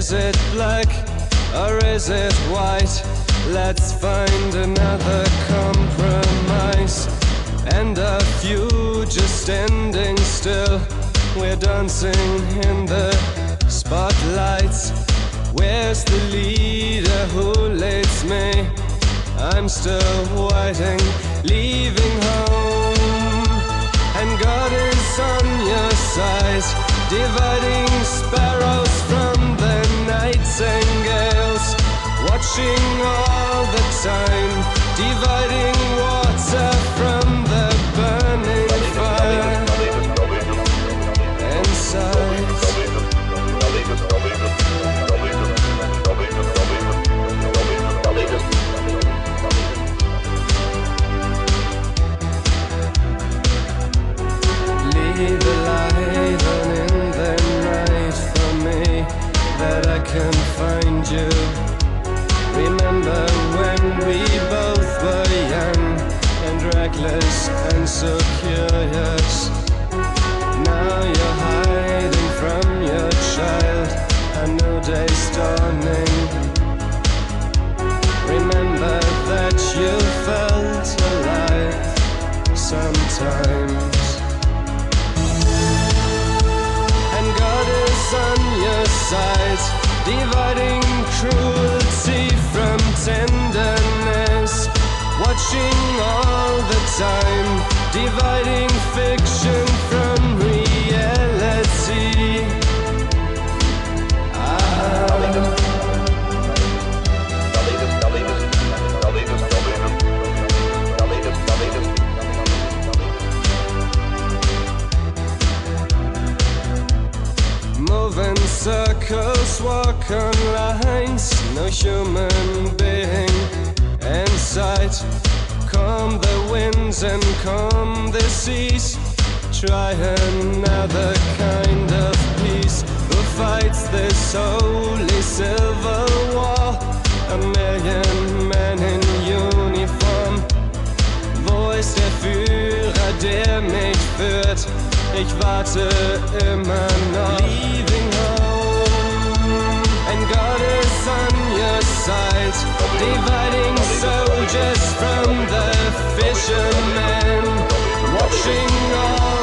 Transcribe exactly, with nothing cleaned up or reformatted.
Is it black or is it white? Let's find another compromise. And a few just standing still. We're dancing in the spotlights. Where's the leader who leads me? I'm still waiting, leaving home. And God is on your side, dividing sparrows from the nightingales. Watching all the time, dividing water from the burning fire. Inside. Leave a light on in the night for me, that I can find you. Remember when we both were young and reckless and so curious. Now you're hiding from your child, a new day's dawning. Remember that you felt alive sometimes. And God is on your side, dividing cruelty from tenderness. Watching all the time, dividing fiction from reality. Ah. Move in circles, walk on lines, no human being in sight. Calm the winds and calm the seas. Try another kind of peace. Who fights this holy civil war? A million men in uniform. Wo ist der Führer, der mich führt? Ich warte immer noch. Leaving home, and God is on your side, dividing soldiers from the fishermen. Watching all